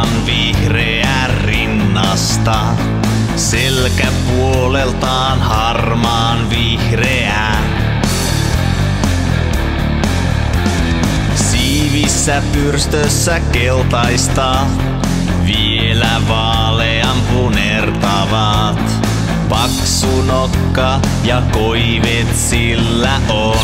on vihreä rinnasta, selkäpuoleltaan harmaan vihreä. Siivissä pyrstössä keltaista, vielä vaalean punertavat. Paksu nokka ja koivet sillä on.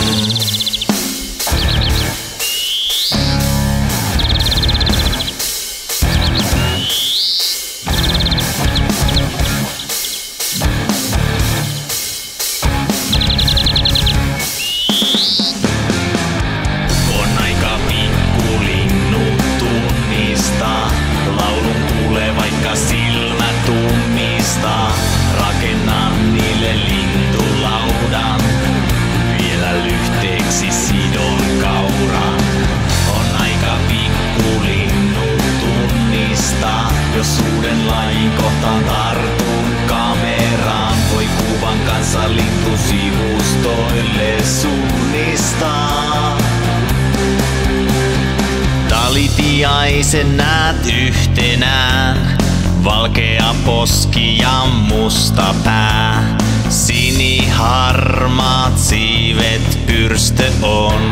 On aika pikkulinnut tunnistaa, laulun kuulee vaikka silmä tummistaa. Rakennan niille lintulaudan, vielä lyhteeksi sidon kauran. On aika pikkulinnut tunnistaa, jos uuden lajin kohtaan tartun kameraan. Voi kuvan kanssa lintusivustoille suunnistaa. Talitiaisen näet yhtenään, valkea poski ja musta pää. Siniharmaat siivet pyrstö on.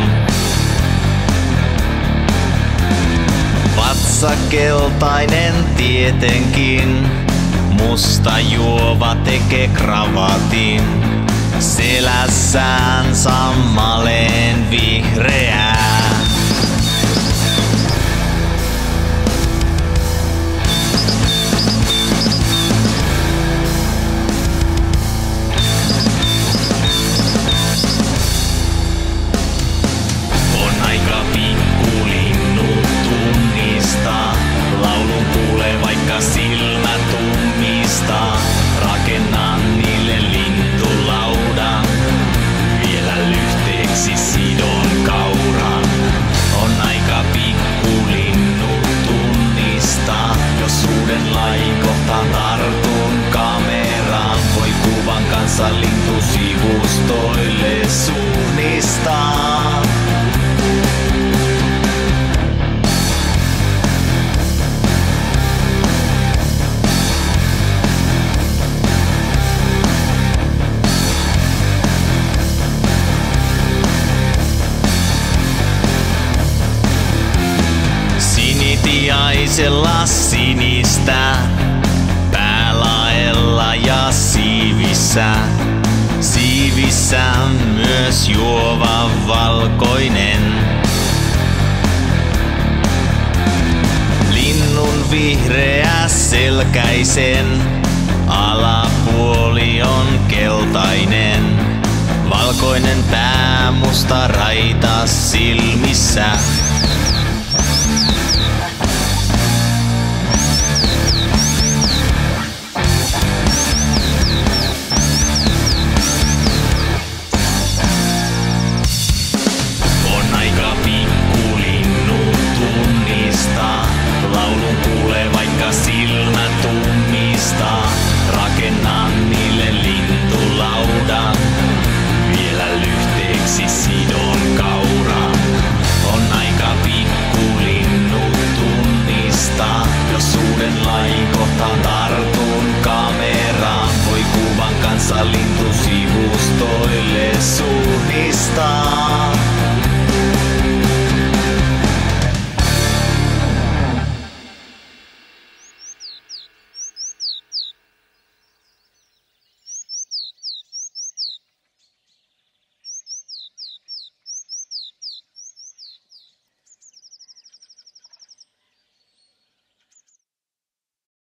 Vatsa keltainen tietenkin, musta juova tekee kravatin. Selässään sammaleen vihreää. Silmä tummistaa, rakennan niille lintulaudan, vielä lyhteeksi sidon kauran. On aika pikkulinnut tunnistaa, jos uuden lajin kohtaan tartun kameraan. Voi kuvan kanssa lintusivustoille suunnistaa. Sinitiaisella sinistä, päälaella ja siivissä. Siivissä myös juova valkoinen. Linnun vihreä selkäisen, alapuoli on keltainen. Valkoinen pää, musta raita silmissä. Laulun kuulee vaikka silmä tummistaa, rakennan niille lintulaudan, vielä lyhteeksi sidon kauran. On aika pikkulinnut tunnistaa, jos uuden lajin kohtaan tartun kameraan. Voi kuvan kanssa lintusivustoille suunnistaa.